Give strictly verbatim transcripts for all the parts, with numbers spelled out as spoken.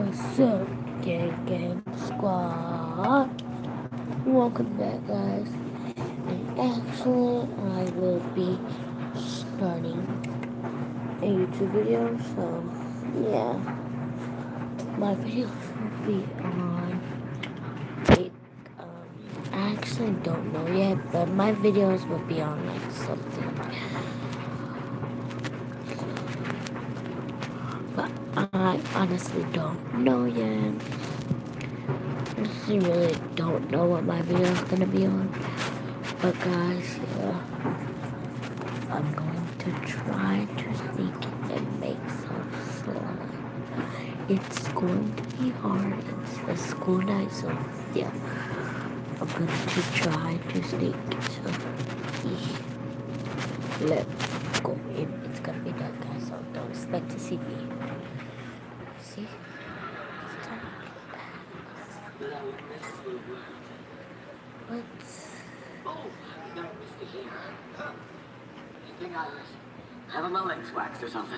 What's up, gang gang squad? Welcome back, guys. And actually, I will be starting a YouTube video, so yeah, my videos will be on. Like, um, I actually don't know yet, but my videos will be on like something. But I honestly don't know yet. I really don't know what my video is gonna be on, but guys, yeah, I'm going to try to sneak in and make some slime. It's going to be hard. It's a school night, so yeah, I'm going to try to sneak. So yeah. Let's go in. It's gonna be dark, guys, so don't expect to see me. See? It's dark. Let's... Have my legs waxed or something.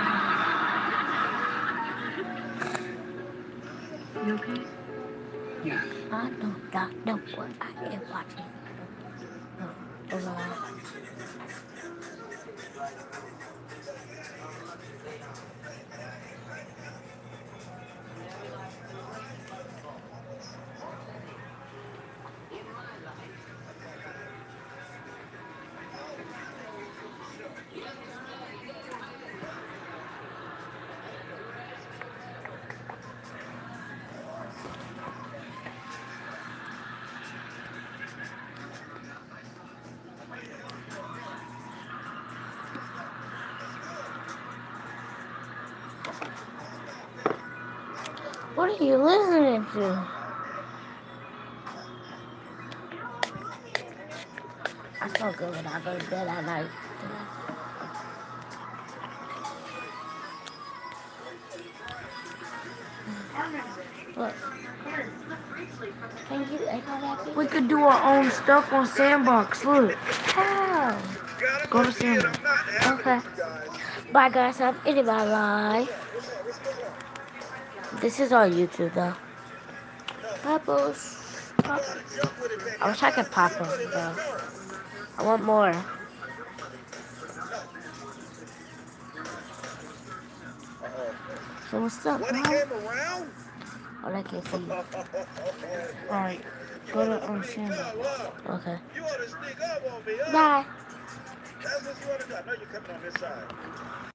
You okay? Yeah. I do not know what I am watching. No, no, no. What are you listening to? I feel good when I go to bed at night. Look. Thank you. I know that. We could do our own stuff on Sandbox. Look. How? Go to Sandbox. Okay. Bye, guys. I'm ending my life. This is on YouTube, though. Bubbles. Pop. I wish I could pop them, though. I want more. So what's up, When he bro? came around? Oh, I can't see you. Alright. Go to um, Sandbox. Okay. You ought to sneak up on me, huh? Bye. That's what you ought to do. I know you're coming on this side.